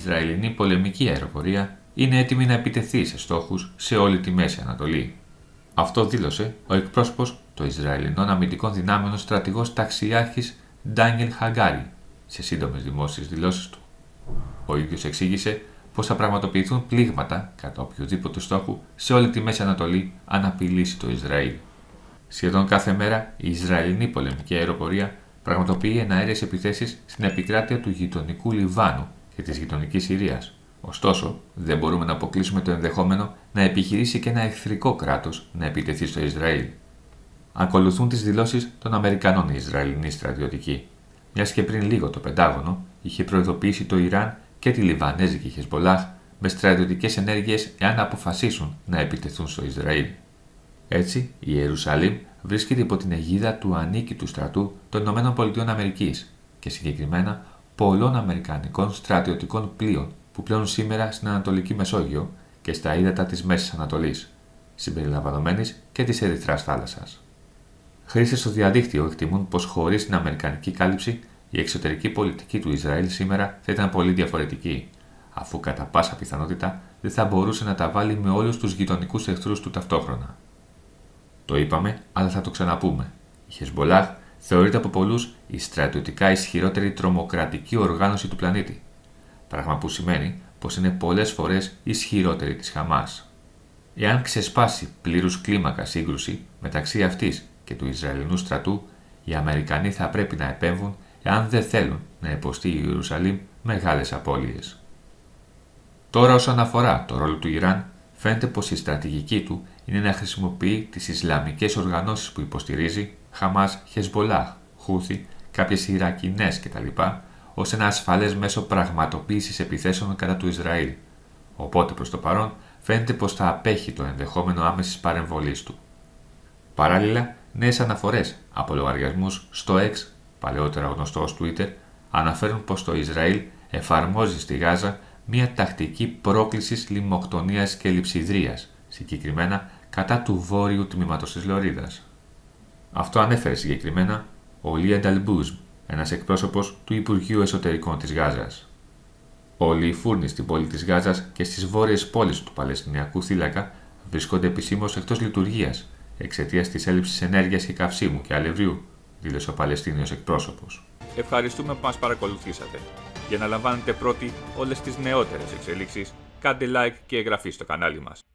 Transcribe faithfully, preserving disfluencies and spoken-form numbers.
Ισραηλινή πολεμική αεροπορία είναι έτοιμη να επιτεθεί σε στόχους σε όλη τη Μέση Ανατολή. Αυτό δήλωσε ο εκπρόσωπος των Ισραηλινών αμυντικών δυνάμεων στρατηγός ταξιάρχης Ντάνιελ Χαγκάρι σε σύντομες δημόσιες δηλώσεις του. Ο ίδιος εξήγησε πως θα πραγματοποιηθούν πλήγματα κατά οποιοδήποτε στόχου σε όλη τη Μέση Ανατολή αν απειλήσει το Ισραήλ. Σχεδόν κάθε μέρα η Ισραηλινή πολεμική αεροπορία πραγματοποιεί εναέρειες επιθέσεις στην επικράτεια του γειτονικού Λιβάνου και της γειτονικής Συρίας. Ωστόσο, δεν μπορούμε να αποκλείσουμε το ενδεχόμενο να επιχειρήσει και ένα εχθρικό κράτος να επιτεθεί στο Ισραήλ. Ακολουθούν τις δηλώσεις των Αμερικανών οι Ισραηλινοί στρατιωτικοί, μιας και πριν λίγο το Πεντάγωνο είχε προειδοποιήσει το Ιράν και τη Λιβανέζικη Χεσμπολάχ με στρατιωτικές ενέργειες εάν αποφασίσουν να επιτεθούν στο Ισραήλ. Έτσι, η Ιερουσαλήμ βρίσκεται υπό την αιγίδα του ανίκητου στρατού των ΗΠΑ και συγκεκριμένα πολλών αμερικανικών στρατιωτικών πλοίων που πλέουν σήμερα στην Ανατολική Μεσόγειο και στα ύδατα της Μέσης Ανατολής, συμπεριλαμβανομένης και της Ερυθράς θάλασσας. Χρήστες στο διαδίκτυο εκτιμούν πως χωρίς την αμερικανική κάλυψη η εξωτερική πολιτική του Ισραήλ σήμερα θα ήταν πολύ διαφορετική, αφού κατά πάσα πιθανότητα δεν θα μπορούσε να τα βάλει με όλους τους γειτονικούς εχθρούς του ταυτόχρονα. Το είπαμε, αλλά θα το ξαναπούμε. Η Χεσμπολάχ θεωρείται από πολλούς η στρατιωτικά ισχυρότερη τρομοκρατική οργάνωση του πλανήτη, πράγμα που σημαίνει πως είναι πολλές φορές ισχυρότερη της Χαμάς. Εάν ξεσπάσει πλήρους κλίμακα σύγκρουση μεταξύ αυτής και του Ισραηλινού στρατού, οι Αμερικανοί θα πρέπει να επέμβουν εάν δεν θέλουν να υποστεί η Ιερουσαλήμ μεγάλες απώλειες. Τώρα, όσον αφορά το ρόλο του Ιράν, φαίνεται πως η στρατηγική του είναι να χρησιμοποιεί τις Ισλαμικές οργανώσεις που υποστηρίζει, Χαμάς, Χεσμπολάχ, Χούθι, κάποιες Ιρακινές κτλ., ως ένα ασφαλές μέσο πραγματοποίησης επιθέσεων κατά του Ισραήλ. Οπότε προς το παρόν φαίνεται πως θα απέχει το ενδεχόμενο άμεσης παρεμβολής του. Παράλληλα, νέες αναφορές από λογαριασμούς στο X, παλαιότερα γνωστό ως Twitter, αναφέρουν πως το Ισραήλ εφαρμόζει στη Γάζα μια τακτική πρόκλησης λιμοκτονίας και λειψιδρίας, συγκεκριμένα κατά του βόρειου τμήματος της Λωρίδας. Αυτό ανέφερε συγκεκριμένα ο Λίαντ Αλμπούζμ, ένας εκπρόσωπος του Υπουργείου Εσωτερικών της Γάζας. Όλοι οι φούρνοι στην πόλη της Γάζας και στις βόρειες πόλεις του Παλαιστινιακού θύλακα βρίσκονται επισήμως εκτός λειτουργίας εξαιτίας της έλλειψης ενέργειας και καυσίμου και αλευριού, δήλωσε ο Παλαιστίνιος εκπρόσωπος. Ευχαριστούμε που μας παρακολουθήσατε. Για να λαμβάνετε πρώτοι όλες τις νεότερες εξελίξεις, κάντε like και εγγραφή στο κανάλι μας.